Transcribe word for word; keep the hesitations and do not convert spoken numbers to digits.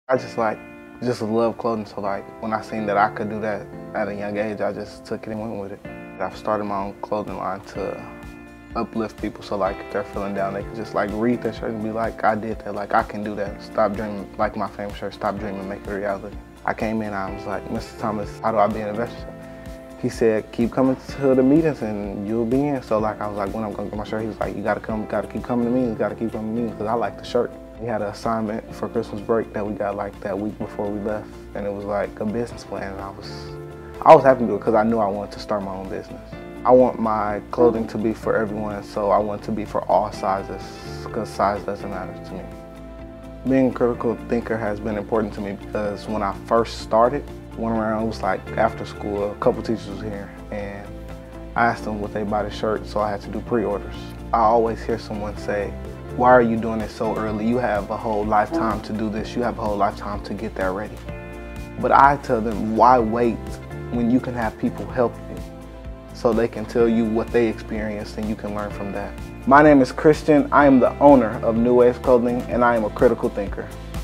I just like, just love clothing, so like when I seen that I could do that at a young age, I just took it and went with it. I've started my own clothing line to uplift people, so like if they're feeling down, they can just like read their shirt and be like, I did that, like I can do that. Stop dreaming, like my famous shirt, stop dreaming, make it a reality. I came in, I was like, Mister Thomas, how do I be an investor? He said, keep coming to the meetings and you'll be in. So like I was like, when I'm gonna get my shirt, he was like, you gotta come, gotta keep coming to me, you gotta keep coming to me, because I like the shirt. We had an assignment for Christmas break that we got like that week before we left, and it was like a business plan, and I was, I was happy to do it because I knew I wanted to start my own business. I want my clothing to be for everyone, so I want it to be for all sizes, because size doesn't matter to me. Being a critical thinker has been important to me because when I first started, went around, it was like after school, a couple teachers was here, and I asked them would they buy the shirt, so I had to do pre-orders. I always hear someone say, why are you doing it so early? You have a whole lifetime to do this. You have a whole lifetime to get that ready. But I tell them, why wait when you can have people help you so they can tell you what they experienced and you can learn from that. My name is Christian. I am the owner of New Waves Clothing, and I am a critical thinker.